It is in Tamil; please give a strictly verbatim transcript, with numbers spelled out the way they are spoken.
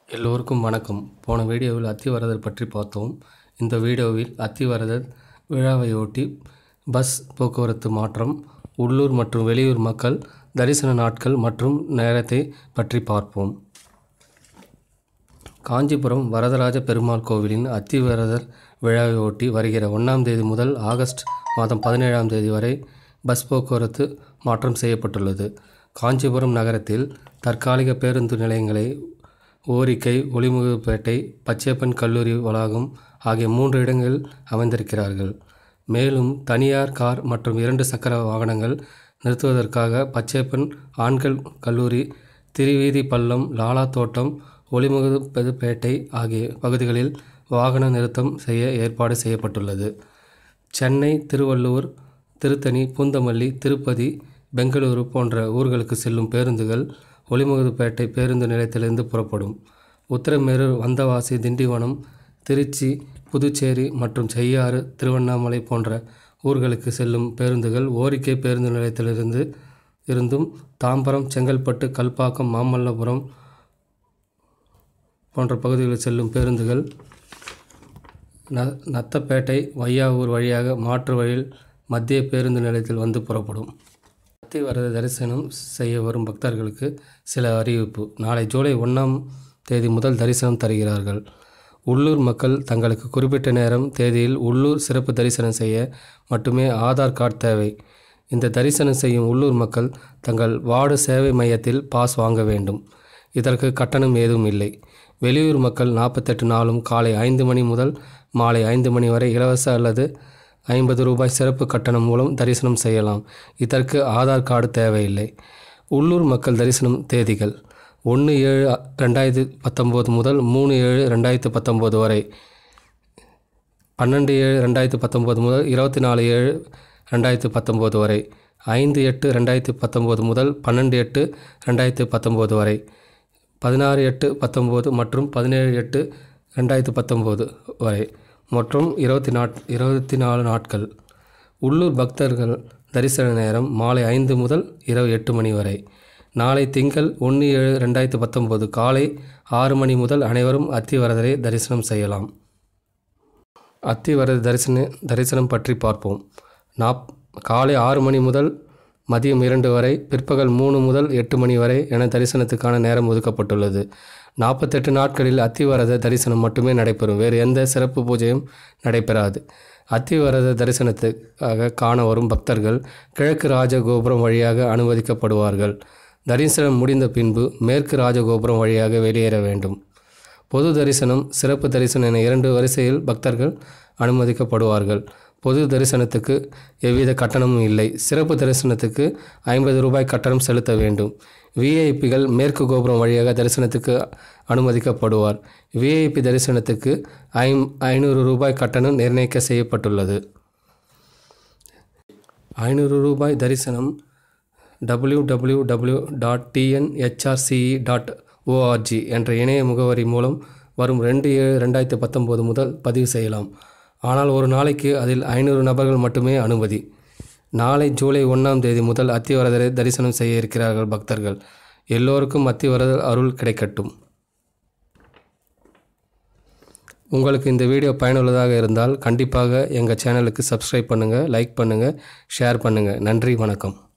எல்லோருக்கும் வணக்கம். போன வீடியோவில் அத்தி வரதர் பற்றி பார்த்தோம். இந்த வீடியோவில் அத்தி வரதர் விழாவையொட்டி பஸ் போக்குவரத்து மாற்றம், உள்ளூர் மற்றும் வெளியூர் மக்கள் தரிசன நாட்கள் மற்றும் நேரத்தை பற்றி பார்ப்போம். காஞ்சிபுரம் வரதராஜ பெருமாள் கோவிலின் அத்தி வரதர் விழாவையொட்டி வருகிற ஒன்றாம் தேதி முதல் ஆகஸ்ட் மாதம் பதினேழாம் தேதி வரை பஸ் போக்குவரத்து மாற்றம் செய்யப்பட்டுள்ளது. காஞ்சிபுரம் நகரத்தில் தற்காலிக பேருந்து நிலையங்களை ஓரிக்கை, ஒளிமுகப்பேட்டை, பச்சையப்பன் கல்லூரி வளாகம் ஆகிய மூன்று இடங்களில் அமைந்திருக்கிறார்கள். மேலும் தனியார் கார் மற்றும் இரண்டு சக்கர வாகனங்கள் நிறுத்துவதற்காக பச்சையப்பன் ஆண்கள் கல்லூரி, திருவீதி பள்ளம், லாலா தோட்டம், ஒளிமுகப்பேட்டை ஆகிய பகுதிகளில் வாகன நிறுத்தம் செய்ய ஏற்பாடு செய்யப்பட்டுள்ளது. சென்னை, திருவள்ளூர், திருத்தணி, பூந்தமல்லி, திருப்பதி, பெங்களூரு போன்ற ஊர்களுக்கு செல்லும் பேருந்துகள் ஒளிமுகப்பேட்டை பேருந்து நிலையத்திலிருந்து புறப்படும். உத்திரமேரூர், வந்தவாசி, திண்டிவனம், திருச்சி, புதுச்சேரி மற்றும் செய்யாறு, திருவண்ணாமலை போன்ற ஊர்களுக்கு செல்லும் பேருந்துகள் ஓரிக்கை பேருந்து நிலையத்திலிருந்து இருந்தும், தாம்பரம், செங்கல்பட்டு, கல்பாக்கம், மாமல்லபுரம் போன்ற பகுதிகளில் செல்லும் பேருந்துகள் ந நத்தப்பேட்டை, வையாவூர் வழியாக மாற்று வழியில் மத்திய பேருந்து நிலையத்தில் வந்து புறப்படும். அத்தி வரதர் தரிசனம் செய்ய வரும் பக்தர்களுக்கு சில அறிவிப்பு. நாளை ஜூலை ஒன்றாம் தேதி முதல் தரிசனம் தருகிறார்கள். உள்ளூர் மக்கள் தங்களுக்கு குறிப்பிட்ட நேரம், தேதியில் உள்ளூர் சிறப்பு தரிசனம் செய்ய மட்டுமே ஆதார் கார்டு தேவை. இந்த தரிசனம் செய்யும் உள்ளூர் மக்கள் தங்கள் வார்டு சேவை மையத்தில் பாஸ் வாங்க வேண்டும். இதற்கு கட்டணம் ஏதும் இல்லை. வெளியூர் மக்கள் நாற்பத்தெட்டு நாளும் காலை ஐந்து மணி முதல் மாலை ஐந்து மணி வரை இலவச அல்லது ஐம்பது ரூபாய் சிறப்பு கட்டணம் மூலம் தரிசனம் செய்யலாம். இதற்கு ஆதார் கார்டு தேவையில்லை. உள்ளூர் மக்கள் தரிசனம் தேதிகள் ஒன்று ஏழு ரெண்டாயிரத்தி பத்தொம்போது முதல் மூணு ஏழு ரெண்டாயிரத்தி பத்தொம்போது வரை, பன்னெண்டு ஏழு ரெண்டாயிரத்தி பத்தொம்போது முதல் இருபத்தி நாலு ஏழு ரெண்டாயிரத்தி பத்தொம்போது வரை, ஐந்து எட்டு ரெண்டாயிரத்தி பத்தொம்போது முதல் பன்னெண்டு எட்டு ரெண்டாயிரத்தி பத்தொம்போது வரை, பதினாறு எட்டு பத்தொம்போது மற்றும் பதினேழு எட்டு ரெண்டாயிரத்தி பத்தொம்போது வரை மற்றும் இருபத்தி நாட் இருபத்தி நாலு நாட்கள். உள்ளூர் பக்தர்கள் தரிசன நேரம் மாலை ஐந்து முதல் இரவு எட்டு மணி வரை. நாளை திங்கள் ஒன்று ஏழு ரெண்டாயிரத்தி பத்தொம்போது காலை ஆறு மணி முதல் அனைவரும் அத்தி வரதரை தரிசனம் செய்யலாம். அத்தி வரதர் தரிசன தரிசனம் பற்றி பார்ப்போம். நாப் காலை ஆறு மணி முதல் மதியம் இரண்டு வரை, பிற்பகல் மூணு முதல் எட்டு மணி வரை என தரிசனத்துக்கான நேரம் ஒதுக்கப்பட்டுள்ளது. நாற்பத்தெட்டு நாட்களில் அத்தி வரதர் தரிசனம் மட்டுமே நடைபெறும். வேறு எந்த சிறப்பு பூஜையும் நடைபெறாது. அத்தி வரதர் தரிசனத்துக்காக காண வரும் பக்தர்கள் கிழக்கு ராஜகோபுரம் வழியாக அனுமதிக்கப்படுவார்கள். தரிசனம் முடிந்த பின்பு மேற்கு ராஜகோபுரம் வழியாக வெளியேற வேண்டும். பொது தரிசனம், சிறப்பு தரிசனம் என இரண்டு வரிசையில் பக்தர்கள் அனுமதிக்கப்படுவார்கள். பொது தரிசனத்துக்கு எவ்வித கட்டணமும் இல்லை. சிறப்பு தரிசனத்துக்கு ஐம்பது ரூபாய் கட்டணம் செலுத்த வேண்டும். விஐபிகள் மேற்கு கோபுரம் வழியாக தரிசனத்துக்கு அனுமதிக்கப்படுவார். விஐபி தரிசனத்துக்கு ஐம் ஐநூறு ரூபாய் கட்டணம் நிர்ணயிக்க செய்யப்பட்டுள்ளது. ஐநூறு ரூபாய் தரிசனம் W W W dot TNHRCE dot ORG என்ற இணைய முகவரி மூலம் வரும் ரெண்டு ஏழு ரெண்டாயிரத்தி பத்தொம்போது முதல் பதிவு செய்யலாம். ஆனால் ஒரு நாளைக்கு அதில் ஐநூறு நபர்கள் மட்டுமே அனுமதி. நாளை ஜூலை ஒன்றாம் தேதி முதல் அத்தி வரதரை தரிசனம் செய்ய இருக்கிறார்கள் பக்தர்கள். எல்லோருக்கும் அத்தி வரதர் அருள் கிடைக்கட்டும். உங்களுக்கு இந்த வீடியோ பயனுள்ளதாக இருந்தால் கண்டிப்பாக எங்கள் சேனலுக்கு சப்ஸ்கிரைப் பண்ணுங்கள், லைக் பண்ணுங்கள், ஷேர் பண்ணுங்கள். நன்றி, வணக்கம்.